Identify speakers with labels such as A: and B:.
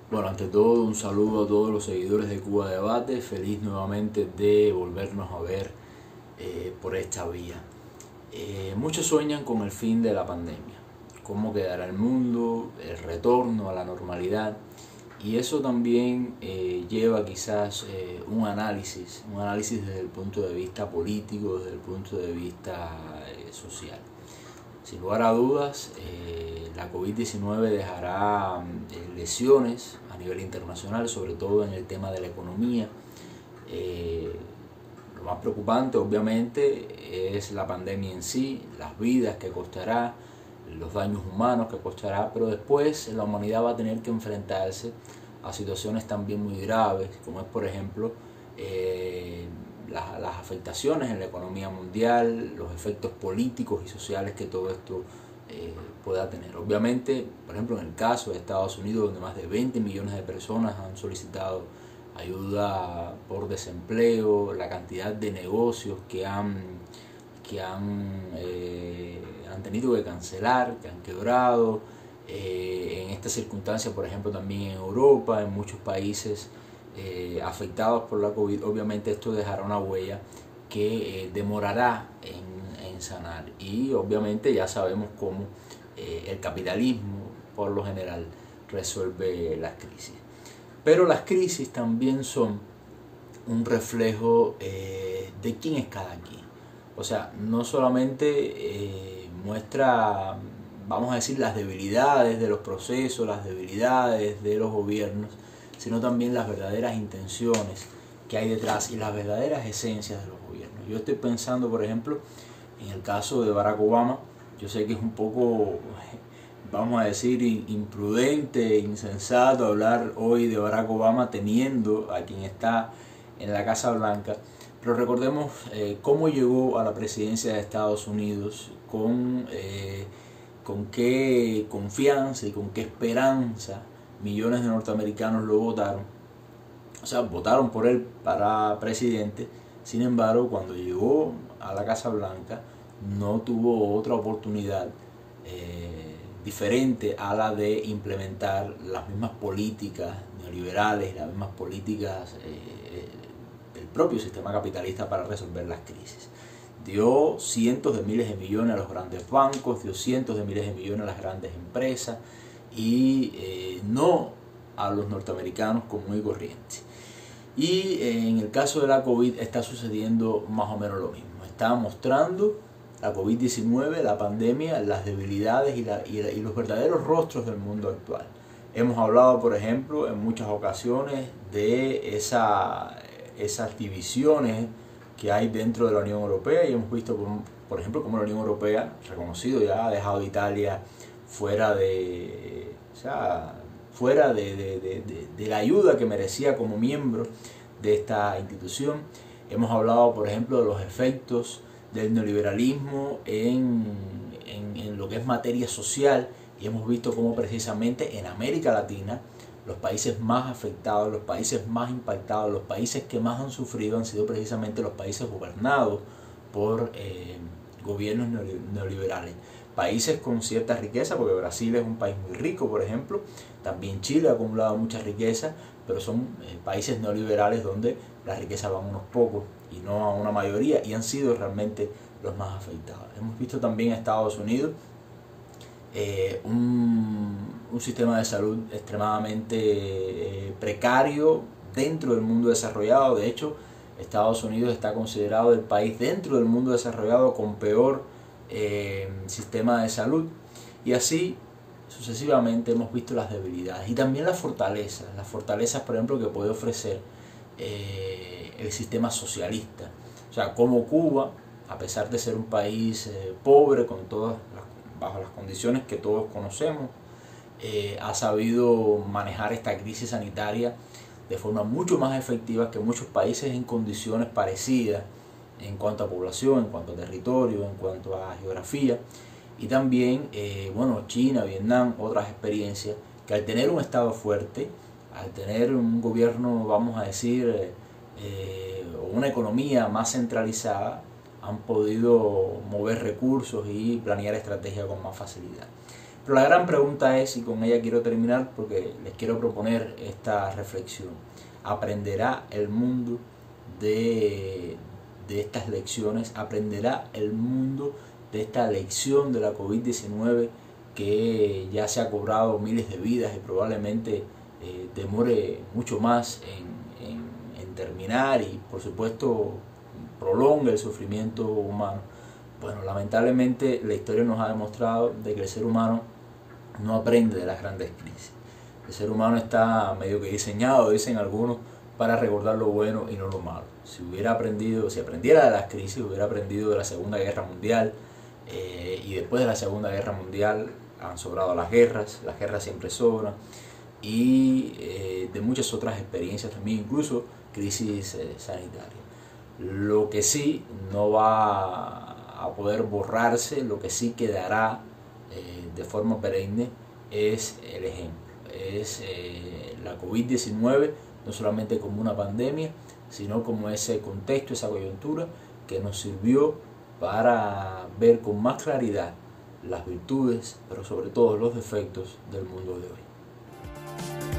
A: Bueno, ante todo un saludo a todos los seguidores de Cuba Debate, feliz nuevamente de volvernos a ver por esta vía. Muchos sueñan con el fin de la pandemia, cómo quedará el mundo, el retorno a la normalidad, y eso también lleva quizás un análisis desde el punto de vista político, desde el punto de vista social. Sin lugar a dudas, la COVID-19 dejará lesiones a nivel internacional, sobre todo en el tema de la economía. Lo más preocupante, obviamente, es la pandemia en sí, las vidas que costará, los daños humanos que costará, pero después la humanidad va a tener que enfrentarse a situaciones también muy graves, como es, por ejemplo, las afectaciones en la economía mundial, los efectos políticos y sociales que todo esto pueda tener. Obviamente, por ejemplo, en el caso de Estados Unidos, donde más de 20 millones de personas han solicitado ayuda por desempleo, la cantidad de negocios que han tenido que cancelar, que han quebrado. En esta circunstancia, por ejemplo, también en Europa, en muchos países afectados por la COVID, obviamente esto dejará una huella que demorará en sanar, y obviamente ya sabemos cómo el capitalismo por lo general resuelve las crisis. Pero las crisis también son un reflejo de quién es cada quien. O sea, no solamente muestra, vamos a decir, las debilidades de los procesos, las debilidades de los gobiernos, sino también las verdaderas intenciones que hay detrás y las verdaderas esencias de los gobiernos. Yo estoy pensando, por ejemplo, en el caso de Barack Obama. Yo sé que es un poco, vamos a decir, imprudente, insensato hablar hoy de Barack Obama teniendo a quien está en la Casa Blanca, pero recordemos cómo llegó a la presidencia de Estados Unidos, con qué confianza y con qué esperanza millones de norteamericanos lo votaron. O sea, votaron por él para presidente. Sin embargo, cuando llegó a la Casa Blanca, no tuvo otra oportunidad diferente a la de implementar las mismas políticas neoliberales, las mismas políticas del propio sistema capitalista para resolver las crisis. Dio cientos de miles de millones a los grandes bancos, dio cientos de miles de millones a las grandes empresas, y no a los norteamericanos común y corriente. Y en el caso de la COVID está sucediendo más o menos lo mismo. Está mostrando la COVID-19, la pandemia, las debilidades y los verdaderos rostros del mundo actual. Hemos hablado, por ejemplo, en muchas ocasiones de esas divisiones que hay dentro de la Unión Europea, y hemos visto, por ejemplo, cómo la Unión Europea, reconocido ya, ha dejado a Italia fuera de la ayuda que merecía como miembro de esta institución. Hemos hablado, por ejemplo, de los efectos del neoliberalismo en lo que es materia social, y hemos visto cómo precisamente en América Latina los países más afectados, los países más impactados, los países que más han sufrido han sido precisamente los países gobernados por gobiernos neoliberales. Países con cierta riqueza, porque Brasil es un país muy rico, por ejemplo, también Chile ha acumulado mucha riqueza, pero son países neoliberales donde la riqueza va a unos pocos y no a una mayoría, y han sido realmente los más afectados. Hemos visto también en Estados Unidos un sistema de salud extremadamente precario dentro del mundo desarrollado. De hecho, Estados Unidos está considerado el país dentro del mundo desarrollado con peor sistema de salud, y así sucesivamente hemos visto las debilidades y también las fortalezas, por ejemplo, que puede ofrecer el sistema socialista. O sea, como Cuba, a pesar de ser un país pobre, bajo las condiciones que todos conocemos, ha sabido manejar esta crisis sanitaria de forma mucho más efectiva que muchos países en condiciones parecidas en cuanto a población, en cuanto a territorio, en cuanto a geografía, y también China, Vietnam, otras experiencias que al tener un Estado fuerte, al tener un gobierno, vamos a decir, una economía más centralizada, han podido mover recursos y planear estrategias con más facilidad. Pero la gran pregunta es, y con ella quiero terminar porque les quiero proponer esta reflexión: ¿aprenderá el mundo de estas lecciones? ¿Aprenderá el mundo de esta lección de la COVID-19 que ya se ha cobrado miles de vidas y probablemente demore mucho más en terminar y por supuesto prolonga el sufrimiento humano? Bueno, lamentablemente la historia nos ha demostrado de que el ser humano no aprende de las grandes crisis. El ser humano está medio que diseñado, dicen algunos, para recordar lo bueno y no lo malo. Si aprendiera de las crisis, hubiera aprendido de la Segunda Guerra Mundial, y después de la Segunda Guerra Mundial han sobrado las guerras siempre sobran, y de muchas otras experiencias también, incluso crisis sanitarias. Lo que sí no va a poder borrarse, lo que sí quedará de forma perenne es el ejemplo, es la COVID-19, no solamente como una pandemia, sino como ese contexto, esa coyuntura que nos sirvió para ver con más claridad las virtudes, pero sobre todo los defectos del mundo de hoy.